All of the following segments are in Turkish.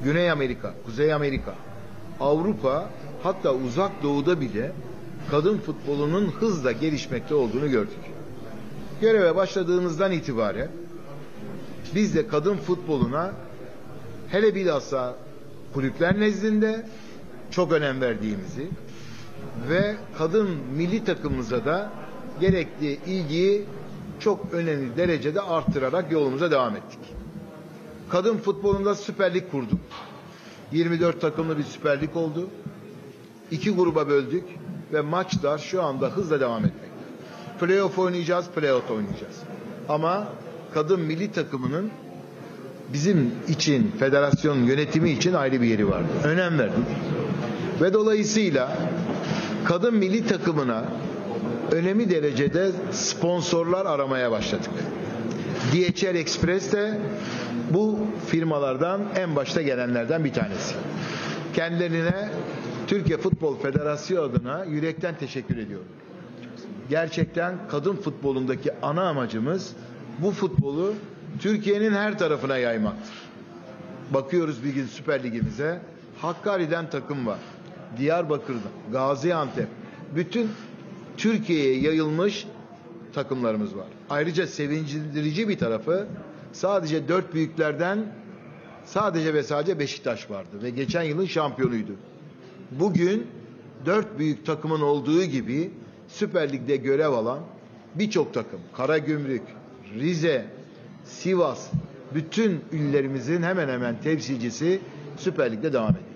Güney Amerika, Kuzey Amerika, Avrupa, hatta Uzak Doğu'da bile kadın futbolunun hızla gelişmekte olduğunu gördük. Göreve başladığımızdan itibaren biz de kadın futboluna hele bilhassa kulüpler nezdinde çok önem verdiğimizi ve kadın milli takımımıza da gerekli ilgiyi çok önemli derecede arttırarak yolumuza devam ettik. Kadın futbolunda Süper Lig kurduk. 24 takımlı bir Süper Lig oldu. 2 gruba böldük ve maçlar şu anda hızla devam etmekte. Playoff oynayacağız, playoff oynayacağız. Ama kadın milli takımının bizim için, federasyonun yönetimi için ayrı bir yeri vardı. Önem verdik. Ve dolayısıyla kadın milli takımına önemli derecede sponsorlar aramaya başladık. DHL Express de bu firmalardan en başta gelenlerden bir tanesi. Kendilerine Türkiye Futbol Federasyonu adına yürekten teşekkür ediyorum. Gerçekten kadın futbolundaki ana amacımız bu futbolu Türkiye'nin her tarafına yaymaktır. Bakıyoruz bir gün Süper Ligimize, Hakkari'den takım var. Diyarbakır'dan, Gaziantep, bütün Türkiye'ye yayılmış takımlarımız var. Ayrıca sevindirici bir tarafı sadece 4 büyüklerden sadece ve sadece Beşiktaş vardı ve geçen yılın şampiyonuydu. Bugün 4 büyük takımın olduğu gibi Süper Lig'de görev alan birçok takım, Karagümrük, Rize, Sivas, bütün illerimizin hemen hemen temsilcisi Süper Lig'de devam ediyor.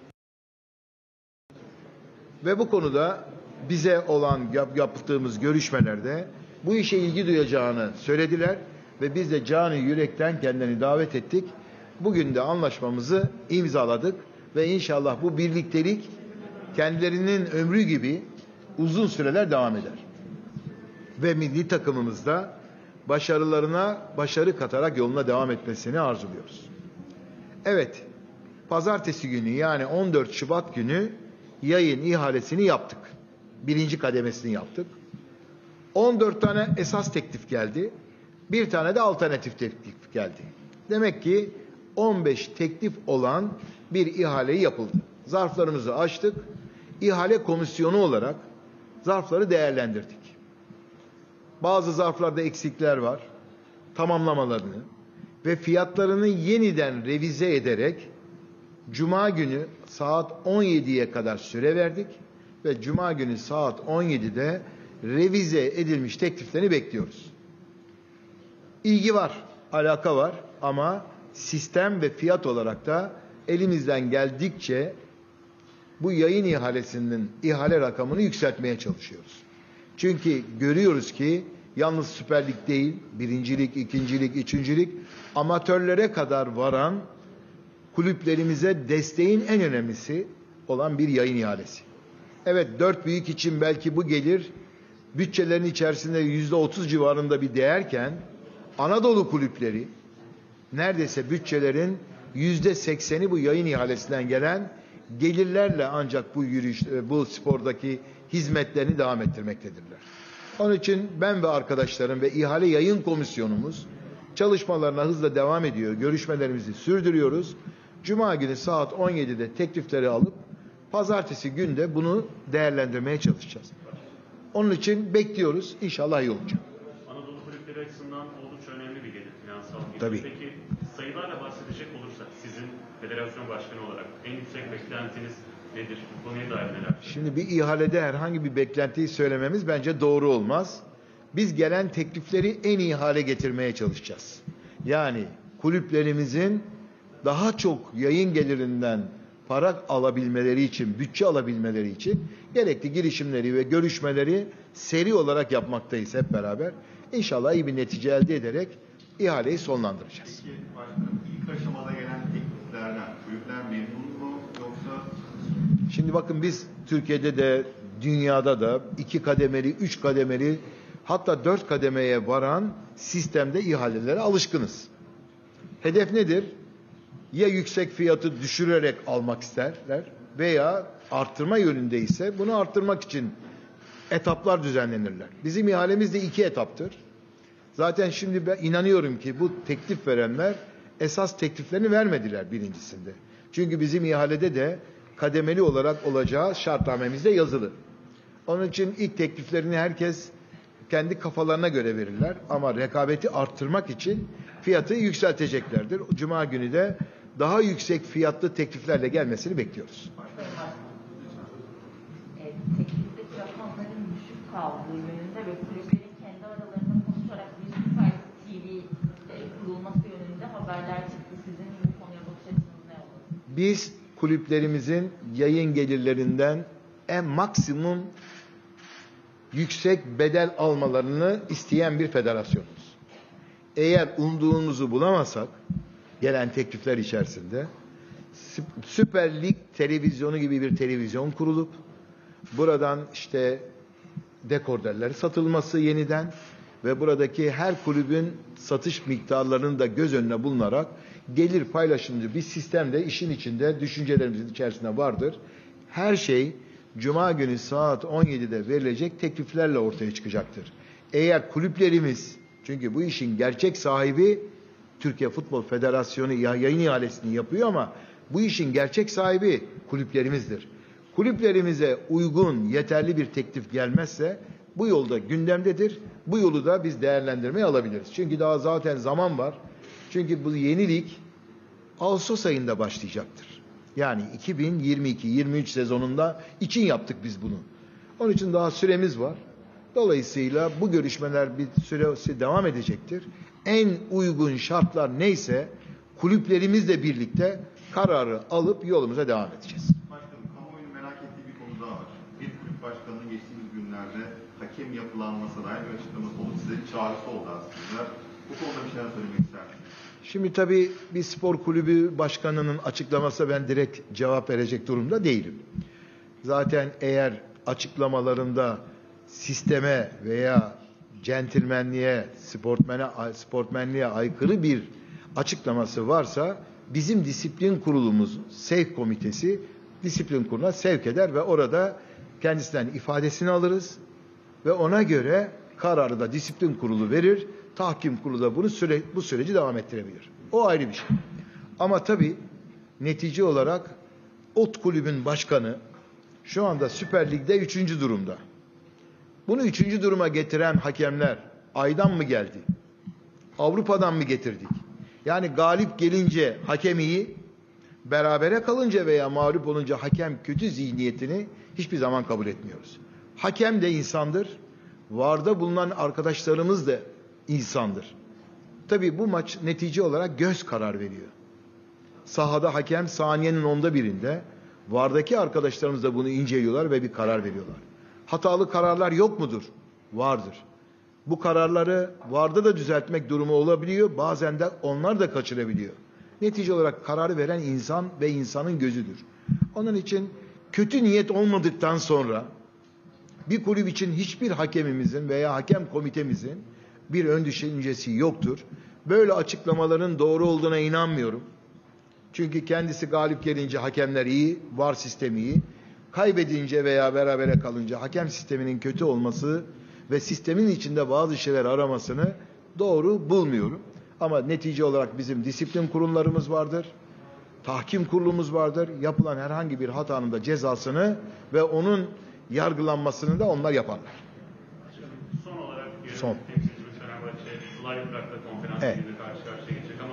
Ve bu konuda bize olan yaptığımız görüşmelerde bu işe ilgi duyacağını söylediler ve biz de canı yürekten kendilerini davet ettik. Bugün de anlaşmamızı imzaladık ve inşallah bu birliktelik kendilerinin ömrü gibi uzun süreler devam eder. Ve milli takımımızda başarılarına başarı katarak yoluna devam etmesini arzuluyoruz. Evet, pazartesi günü yani 14 Şubat günü yayın ihalesini yaptık. Birinci kademesini yaptık. 14 tane esas teklif geldi. Bir tane de alternatif teklif geldi. Demek ki 15 teklif olan bir ihale yapıldı. Zarflarımızı açtık. İhale komisyonu olarak zarfları değerlendirdik. Bazı zarflarda eksikler var. Tamamlamalarını ve fiyatlarını yeniden revize ederek Cuma günü saat 17'ye kadar süre verdik ve Cuma günü saat 17'de revize edilmiş tekliflerini bekliyoruz. İlgi var, alaka var ama sistem ve fiyat olarak da elimizden geldikçe bu yayın ihalesinin ihale rakamını yükseltmeye çalışıyoruz. Çünkü görüyoruz ki yalnız Süper Lig değil, birincilik, ikincilik, üçüncülük, amatörlere kadar varan kulüplerimize desteğin en önemlisi olan bir yayın ihalesi. Evet, 4 büyük için belki bu gelir bütçelerin içerisinde %30 civarında bir değerken Anadolu kulüpleri neredeyse bütçelerin %80'i bu yayın ihalesinden gelen gelirlerle ancak bu spordaki hizmetlerini devam ettirmektedirler. Onun için ben ve arkadaşlarım ve ihale yayın komisyonumuz çalışmalarına hızla devam ediyor. Görüşmelerimizi sürdürüyoruz. Cuma günü saat 17'de teklifleri alıp pazartesi günde bunu değerlendirmeye çalışacağız. Onun için bekliyoruz. İnşallah iyi olacak. Anadolu kulüpleri açısından oldukça önemli bir gelir, finansal gelir. Tabii. Peki sayılarla bahsedecek olursak sizin federasyon başkanı olarak en yüksek beklentiniz nedir? Bu konuya dair neler? Şimdi bir ihalede herhangi bir beklentiyi söylememiz bence doğru olmaz. Biz gelen teklifleri en iyi hale getirmeye çalışacağız. Yani kulüplerimizin daha çok yayın gelirinden para alabilmeleri için, bütçe alabilmeleri için gerekli girişimleri ve görüşmeleri seri olarak yapmaktayız hep beraber. İnşallah iyi bir netice elde ederek ihaleyi sonlandıracağız. Peki başkanım, ilk aşamada gelen tekliflerden kulüpler memnun mu yoksa? Şimdi bakın biz Türkiye'de de dünyada da 2 kademeli, 3 kademeli hatta 4 kademeye varan sistemde ihalelere alışkınız. Hedef nedir? Ya yüksek fiyatı düşürerek almak isterler veya arttırma yönünde ise bunu arttırmak için etaplar düzenlenirler. Bizim ihalemiz de 2 etaptır. Zaten şimdi ben inanıyorum ki bu teklif verenler esas tekliflerini vermediler birincisinde. Çünkü bizim ihalede de kademeli olarak olacağı şartnamemizde yazılı. Onun için ilk tekliflerini herkes kendi kafalarına göre verirler. Ama rekabeti arttırmak için fiyatı yükselteceklerdir. Cuma günü de daha yüksek fiyatlı tekliflerle gelmesini bekliyoruz. Teklifteki rakamların düşük kaldığı yönünde ve kulüplerin kendi aralarında konuşarak bir Süper TV kurulması yönünde haberler çıktı. Sizin bu konuya bakış açınız ne olur? Biz kulüplerimizin yayın gelirlerinden en maksimum yüksek bedel almalarını isteyen bir federasyonuz. Eğer umduğumuzu bulamazsak gelen teklifler içerisinde Süper Lig televizyonu gibi bir televizyon kurulup buradan işte dekorderler satılması yeniden ve buradaki her kulübün satış miktarlarını da göz önüne bulunarak gelir paylaşımcı bir sistemde işin içinde düşüncelerimizin içerisinde vardır. Her şey Cuma günü saat 17'de verilecek tekliflerle ortaya çıkacaktır. Eğer kulüplerimiz, çünkü bu işin gerçek sahibi Türkiye Futbol Federasyonu yayın ihalesini yapıyor ama bu işin gerçek sahibi kulüplerimizdir. Kulüplerimize uygun, yeterli bir teklif gelmezse bu yolda gündemdedir. Bu yolu da biz değerlendirmeye alabiliriz. Çünkü daha zaten zaman var. Çünkü bu yenilik Ağustos ayında başlayacaktır. Yani 2022-23 sezonunda için yaptık biz bunu. Onun için daha süremiz var. Dolayısıyla bu görüşmeler bir süre devam edecektir. En uygun şartlar neyse kulüplerimizle birlikte kararı alıp yolumuza devam edeceğiz. Başkanım, kamuoyunun merak ettiği bir konu daha var. Bir kulüp başkanının geçtiğimiz günlerde hakem yapılanmasına dair bir açıklaması oldu. Size bir çağrısı oldu aslında. Bu konuda bir şeyler söylemek ister misiniz? Şimdi tabii bir spor kulübü başkanının açıklaması ben direkt cevap verecek durumda değilim. Zaten eğer açıklamalarında sisteme veya centilmenliğe, sportmenliğe aykırı bir açıklaması varsa bizim disiplin kurulumuz, sevk komitesi disiplin kuruluna sevk eder ve orada kendisinden ifadesini alırız ve ona göre kararı da disiplin kurulu verir. Tahkim kurulu da bu süreci devam ettirebilir. O ayrı bir şey. Ama tabii netice olarak ot kulübün başkanı şu anda Süper Lig'de 3. durumda. Bunu 3. duruma getiren hakemler aydan mı geldi? Avrupa'dan mı getirdik? Yani galip gelince hakem iyi, berabere kalınca veya mağlup olunca hakem kötü zihniyetini hiçbir zaman kabul etmiyoruz. Hakem de insandır. VAR'da bulunan arkadaşlarımız da insandır. Tabii bu maç netice olarak göz karar veriyor. Sahada hakem saniyenin 1/10'inde, VAR'daki arkadaşlarımız da bunu inceliyorlar ve bir karar veriyorlar. Hatalı kararlar yok mudur? Vardır. Bu kararları VAR'da da düzeltmek durumu olabiliyor. Bazen de onlar da kaçırabiliyor. Netice olarak kararı veren insan ve insanın gözüdür. Onun için kötü niyet olmadıktan sonra bir kulüp için hiçbir hakemimizin veya hakem komitemizin bir ön düşüncesi yoktur. Böyle açıklamaların doğru olduğuna inanmıyorum. Çünkü kendisi galip gelince hakemler iyi, VAR sistemi iyi. Kaybedince veya berabere kalınca hakem sisteminin kötü olması ve sistemin içinde bazı şeyler aramasını doğru bulmuyorum. Ama netice olarak bizim disiplin kurumlarımız vardır. Tahkim kurulumuz vardır. Yapılan herhangi bir hatanın da cezasını ve onun yargılanmasını da onlar yaparlar. Son olarak Son. temsilcimiz Fenerbahçe Slavia Prag'da konferans Evet. liginde karşı karşıya geçecek ama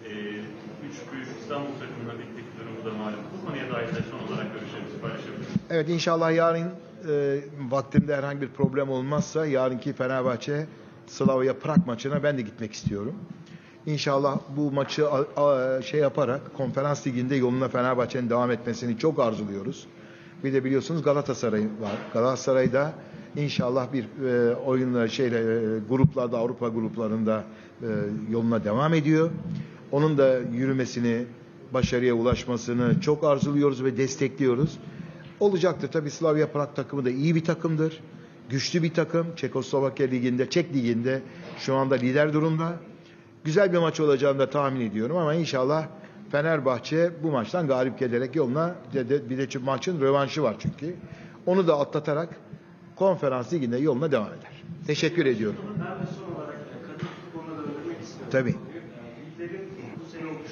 üç büyük İstanbul takımına bittik durumu da malum. Bu konuya dair de son olarak görüşlerimizi paylaşabiliriz. Evet, inşallah yarın vaktimde herhangi bir problem olmazsa yarınki Fenerbahçe Slavia Prag maçına ben de gitmek istiyorum. İnşallah bu maçı yaparak konferans liginde yoluna Fenerbahçe'nin devam etmesini çok arzuluyoruz. Bir de biliyorsunuz Galatasaray var. Galatasaray'da inşallah bir oyunla gruplarda, Avrupa gruplarında yoluna devam ediyor. Onun da yürümesini, başarıya ulaşmasını çok arzuluyoruz ve destekliyoruz. Olacaktır. Tabii Slavia Prag takımı da iyi bir takımdır. Güçlü bir takım. Çekoslovakya liginde, Çek liginde şu anda lider durumda. Güzel bir maç olacağını da tahmin ediyorum ama inşallah Fenerbahçe bu maçtan galip gelerek yoluna, bir de maçın rövanşı var çünkü. Onu da atlatarak konferans liginde yoluna devam eder. Teşekkür ediyorum. Ben de son olarak kadın futboluna da dönmek istiyorum. Tabii. Liglerin bu sene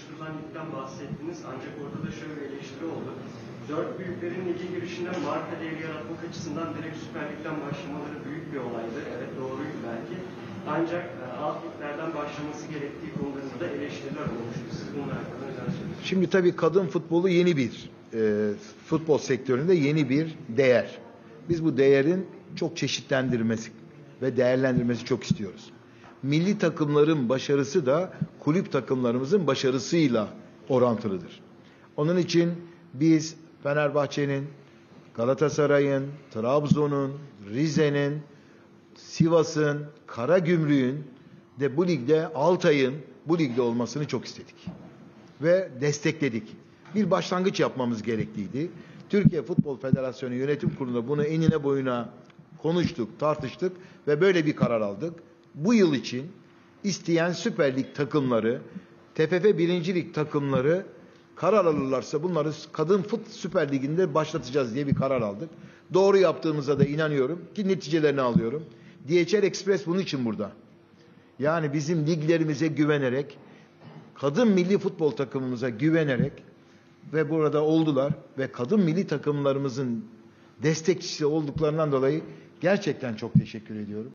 bahsettiniz. Ancak orada da şöyle bir eleştiri oldu. 4 büyüklerin lige girişinden marka değeri yaratmak açısından direkt Süper Lig'den başlamaları büyük bir olaydı. Evet, doğruydu belki. Ancak alt liglerden başlaması gerektiği konularında da eleştiriler olmuştu. Siz bunun hakkında neler söylüyorsunuz? Şimdi tabii kadın futbolu yeni bir futbol sektöründe yeni bir değer. Biz bu değerin çok çeşitlendirmesi ve değerlendirmesi çok istiyoruz. Milli takımların başarısı da kulüp takımlarımızın başarısıyla orantılıdır. Onun için biz Fenerbahçe'nin, Galatasaray'ın, Trabzon'un, Rize'nin, Sivas'ın, Karagümrük'ün de bu ligde, Altay'ın bu ligde olmasını çok istedik. Ve destekledik. Bir başlangıç yapmamız gerekliydi. Türkiye Futbol Federasyonu Yönetim Kurulu'nda bunu enine boyuna konuştuk, tartıştık ve böyle bir karar aldık. Bu yıl için isteyen Süper Lig takımları, TFF 1. Lig takımları karar alırlarsa bunları Kadın Süper Ligi'nde başlatacağız diye bir karar aldık. Doğru yaptığımıza da inanıyorum ki neticelerini alıyorum. DHL Express bunun için burada. Yani bizim liglerimize güvenerek, kadın milli futbol takımımıza güvenerek ve burada oldular ve kadın milli takımlarımızın destekçisi olduklarından dolayı gerçekten çok teşekkür ediyorum.